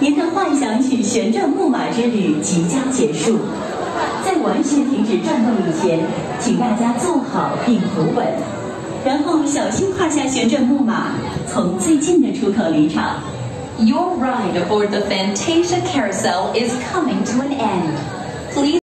您的幻想曲旋转木马之旅即将结束，在完全停止转动以前，请大家坐好并扶稳，然后小心跨下旋转木马，从最近的出口离场。 Your ride aboard the Fantasia Carousel is coming to an end. Please